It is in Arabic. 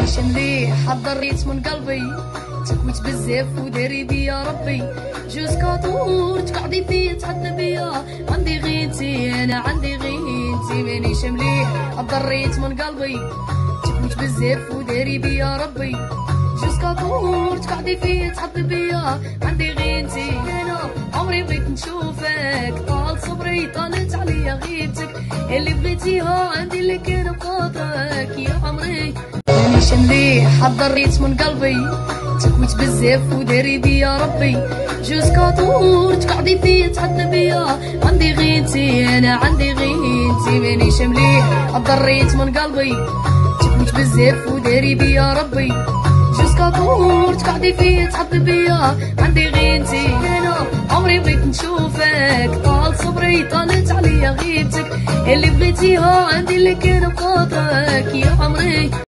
مانيش مليح حضريت من قلبي، تكويت بزاف وداري بيا ربي، جوز كاطور تقعدي فيا تحدى بيا، عندي غينتي انا عندي غينتي، مانيش مليح حضريت من قلبي، تكويت بزاف وداري بيا ربي، جوز كاطور تقعدي فيا تحدى بيا، عندي غينتي انا عمري بغيت نشوفك، طال صبري طالت عليا غيبتك، اللي بغيتيها عندي اللي كان بخاطرك يا عمري. مانيش مليح حضريت من قلبي، تكويت بزاف وداري بيا ربي، جوز كاطور تقعدي فيا تحدى بيا، عندي غينتي انا عندي غينتي، مانيش مليح حضريت من قلبي، تكويت بزاف وداري بيا ربي، جوز كاطور تقعدي فيا تحدى بيا، عندي غينتي انا عمري بغيت نشوفك، طال صبري طالت عليا غيبتك، اللي بغيتيها عندي اللي كان بخاطرك يا عمري.